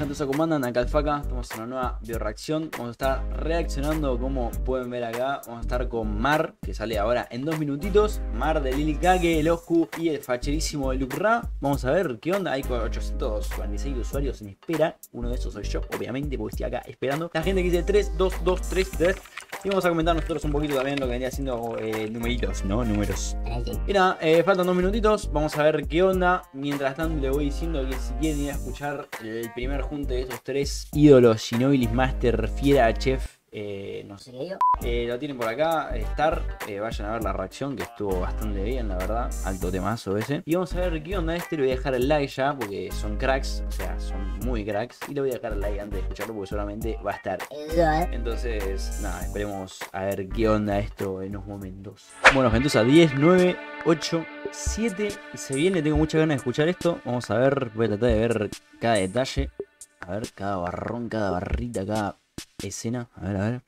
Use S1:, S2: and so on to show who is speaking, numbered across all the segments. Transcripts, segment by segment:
S1: Gentuza, ¿cómo andan? Acá Alfaca, estamos en una nueva bioreacción. Vamos a estar reaccionando, como pueden ver acá. Vamos a estar con Mar, que sale ahora en 2 minutitos. Mar de Lil Kage, el Oscu y el facherísimo de Lucra. Vamos a ver qué onda. Hay 846 usuarios en espera. Uno de esos soy yo, obviamente, porque estoy acá esperando. La gente que dice 3, 2, 2, 3, 3. Y vamos a comentar nosotros un poquito también lo que venía haciendo numeritos, ¿no? Números. Y nada, faltan 2 minutitos. Vamos a ver qué onda. Mientras tanto, le voy diciendo que si quieren ir a escuchar el primer junte de esos 3 ídolos, Shinobilis, Master, Fiera, Chef, no sé, lo tienen por acá, Star. Vayan a ver la reacción, que estuvo bastante bien, la verdad. Alto temazo ese. Y vamos a ver qué onda este. Le voy a dejar el like ya, porque son cracks, o sea, son muy cracks. Y le voy a dejar el like antes de escucharlo, porque seguramente va a estar. Entonces, nada, esperemos a ver qué onda esto en unos momentos. Bueno, Gentuza, 10, 9, 8, 7. Y se viene, tengo muchas ganas de escuchar esto. Vamos a ver, voy a tratar de ver cada detalle. A ver, cada barrón, cada barrita, cada escena. A ver.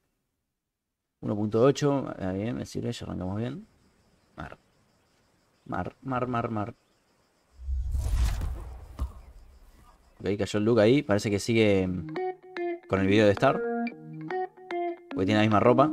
S1: 1.8. Bien, me sirve, ya arrancamos bien. Mar. Ok, cayó el look ahí. Parece que sigue con el video de Star, porque tiene la misma ropa.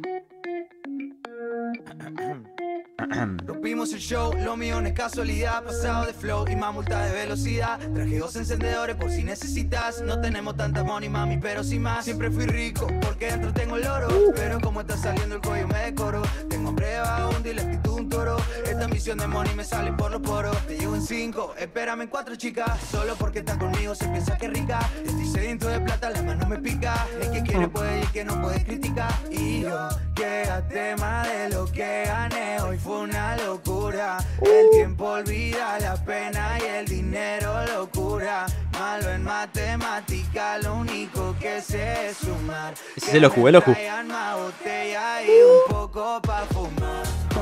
S2: Rompimos el show, lo mío no es casualidad. Pasado de flow y más multa de velocidad. Traje 2 encendedores por si necesitas. No tenemos tanta money, mami, pero sin más. Siempre fui rico porque dentro tengo el oro. Pero como está saliendo el cuello me decoro. Tengo hambre de vagabundo y la actitud un toro. Esta ambición de money me sale por los poros. Te llevo en 5, espérame en 4, chicas. Solo porque estás conmigo se piensa que es rica. Estoy sediento de plata, la mano me pica. El que quiere puede y el que no puede criticar. Y yo quédate más de lo que gané. Hoy fue una locura. El tiempo olvida la pena y el dinero locura. Malo en matemática, lo único que sé es sumar.
S1: Ese es el Oscu, el Oscu.
S2: Más botella y un poco pa' fumar.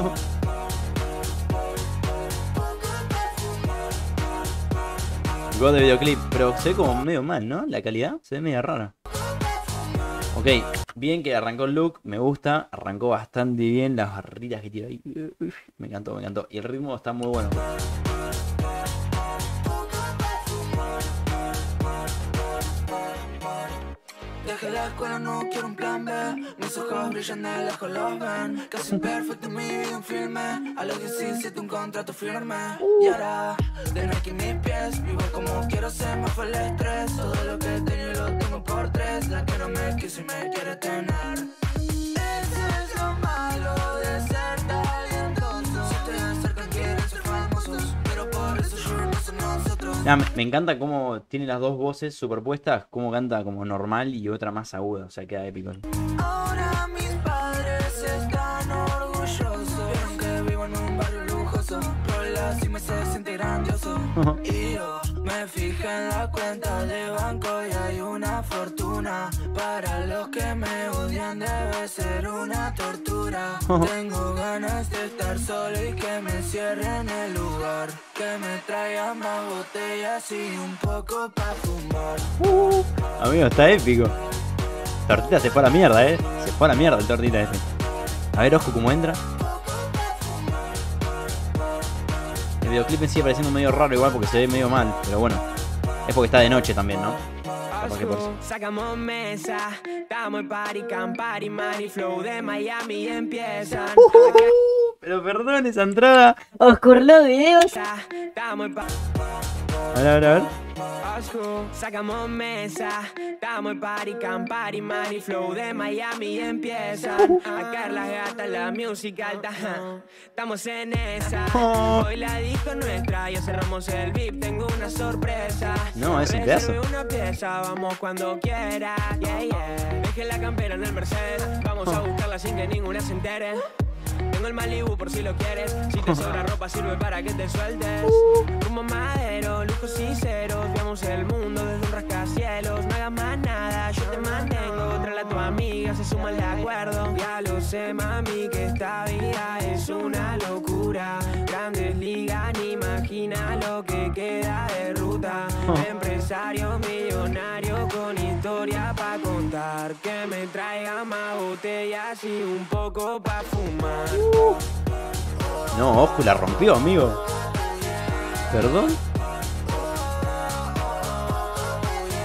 S1: God de videoclip, pero se ve como medio mal, ¿no? La calidad se ve medio rara. Ok, bien que arrancó el look, me gusta, arrancó bastante bien, las barritas que tira ahí, me encantó, y el ritmo está muy bueno.
S2: Dejé la escuela, no quiero un plan B. Mis ojos brillan de lejos, los ven. Casi perfecto mi vida, un filme. A los 17 un contrato firme. Y ahora, de Nike mis pies. Vivo como quiero ser, me fue el estrés. Todo lo que tenía lo tengo por 3. La que no me quiso y me quiere tener. Eso es lo malo de ser talentoso. Si te acercan quieren ser famosos, pero por eso yo no soy nosotros.
S1: Nah, me encanta cómo tiene las dos voces superpuestas, cómo canta como normal y otra más aguda, o sea, queda épico.
S2: Ahora mis padres están orgullosos. Vieron que vivo en un barrio lujoso. Rolas y me se siente grandioso. Y yo me fijé en la cuenta de banco y hay una fortuna. Para los que me odian debe ser una tortura. Tengo ganas de estar solo y que me cierren el lugar. Que me traigan más botellas y un poco pa' fumar.
S1: Amigo, está épico. Tortita se fue a la mierda, se fue a la mierda el tortita ese. A ver, Oscu, cómo entra. El videoclip me sigue pareciendo medio raro igual porque se ve medio mal, pero bueno. Es porque está de noche también, ¿no? Capaz que por eso.
S3: Sacamos mesa, estamos en party, campari, mari, flow de Miami empiezan.
S1: Pero perdón esa entrada.
S4: Oscurlo videos.
S3: Estamos en
S1: A ver.
S3: Sacamos mesa, estamos en party, campari, mari, flow de Miami empiezan. A caer las gatas, la música alta, estamos en esa. Hoy la disco es nuestra, ya cerramos el VIP, tengo una sorpresa.
S1: No, es un pedazo.
S3: Reserve una pieza, vamos cuando quiera, yeah. Deje la campera en el Mercedes, vamos a buscarla sin que ninguna se entere. Tengo el Malibu por si lo quieres. Si te sobra ropa sirve para que te sueltes. Como madero, lujos y ceros. Veamos el mundo desde un rascacielos. No hagas más nada, yo te mantengo. Tráela a tu amiga, se suma el acuerdo. Ya lo sé, mami, que esta vida es una locura. Grandes ligas, ni imagina lo que queda de ruta. Empresario millonario con historia pa' contar. Que me traiga más botellas y un poco pa' fumar.
S1: No, Oscu la rompió, amigo. ¿Perdón?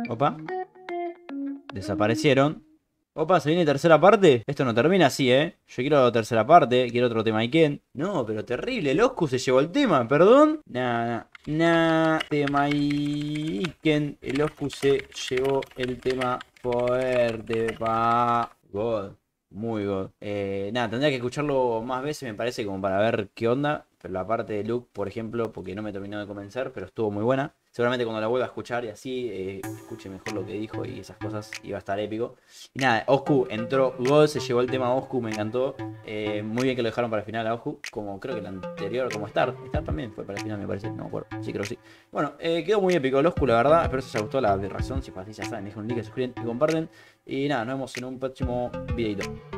S1: Opa. Desaparecieron. Opa, ¿se viene tercera parte? Esto no termina así, ¿eh? Yo quiero tercera parte, quiero otro tema Iken. No, pero terrible, el Oscu se llevó el tema, perdón. Tema Iken. El Oscu se llevó el tema fuerte, pa. God, muy god. Tendría que escucharlo más veces, me parece, como para ver qué onda. Pero la parte de Luke, por ejemplo, porque no me terminó de convencer, pero estuvo muy buena. Seguramente cuando la vuelva a escuchar y así, escuche mejor lo que dijo y esas cosas, iba a estar épico. Y nada, Oscu entró, God, se llevó el tema Oscu, me encantó. Muy bien que lo dejaron para el final a Oscu, como creo que el anterior, como Star. Star también fue para el final, me parece, no me acuerdo. Sí, creo que sí. Bueno, quedó muy épico el Oscu, la verdad. Espero que os haya gustado la reacción. Si fue así, ya saben, dejen un like, se suscriben y comparten. Y nada, nos vemos en un próximo videito.